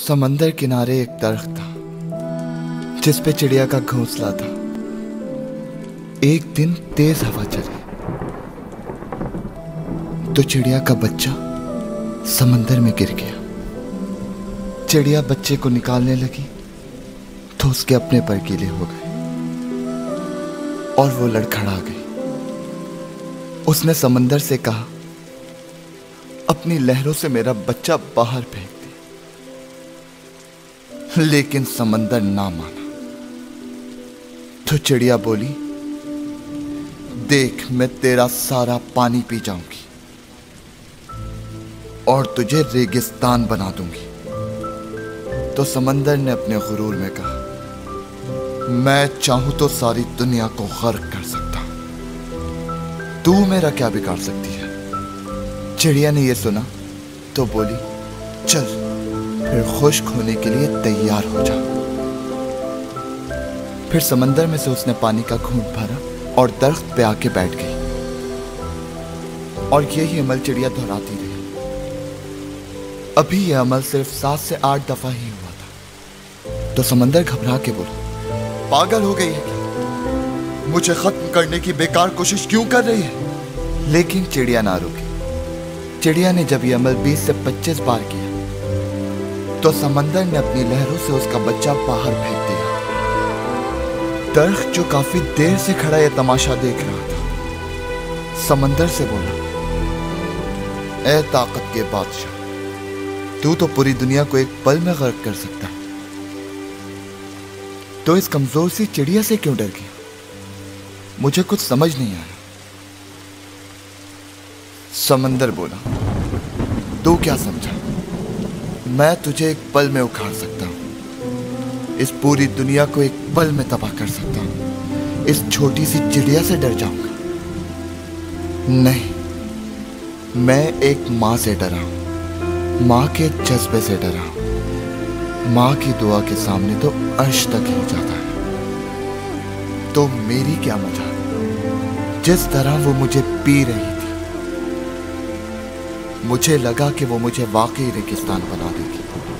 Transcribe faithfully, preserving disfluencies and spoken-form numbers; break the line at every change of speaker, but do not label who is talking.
समंदर किनारे एक दरख्त था जिस पे चिड़िया का घोंसला था। एक दिन तेज हवा चली तो चिड़िया का बच्चा समंदर में गिर गया। चिड़िया बच्चे को निकालने लगी तो उसके अपने पर गीले हो गए और वो लड़खड़ा गई। उसने समंदर से कहा, अपनी लहरों से मेरा बच्चा बाहर फेंक दे। लेकिन समंदर ना माना। तो चिड़िया बोली, देख मैं तेरा सारा पानी पी जाऊंगी और तुझे रेगिस्तान बना दूंगी। तो समंदर ने अपने गुरूर में कहा, मैं चाहूं तो सारी दुनिया को गर्क कर सकता हूं, तू मेरा क्या बिगाड़ सकती है। चिड़िया ने यह सुना तो बोली, चल फिर खुश्क होने के लिए तैयार हो जा। फिर समंदर में से उसने पानी का घूंट भरा और दरख्त पे आके बैठ गई। और यही अमल चिड़िया दोहराती रही। अभी यह अमल सिर्फ सात से आठ दफा ही हुआ था। तो समंदर घबरा के बोला, पागल हो गई है क्या? मुझे खत्म करने की बेकार कोशिश क्यों कर रही है? लेकिन चिड़िया ना रुकी। चिड़िया ने जब यह अमल बीस से पच्चीस बार किया तो समंदर ने अपनी लहरों से उसका बच्चा बाहर फेंक दिया। दरख्त जो काफी देर से खड़ा यह तमाशा देख रहा था, समंदर से बोला, ए ताकत के बादशाह, तू तो पूरी दुनिया को एक पल में गर्क कर सकता है, तो इस कमजोर सी चिड़िया से क्यों डर गया? मुझे कुछ समझ नहीं आया। समंदर बोला, तू क्या समझा? मैं तुझे एक पल में उखाड़ सकता हूं, इस पूरी दुनिया को एक पल में तबाह कर सकता हूं। इस छोटी सी चिड़िया से डर जाऊंगा? नहीं, मैं एक मां से डरा हूं, मां के जज्बे से डरा हूं। मां की दुआ के सामने तो अर्श तक ही जाता है। तो मेरी क्या मजा जिस तरह वो मुझे पी रही थी। मुझे लगा कि वो मुझे वाकई रेगिस्तान बना देगी।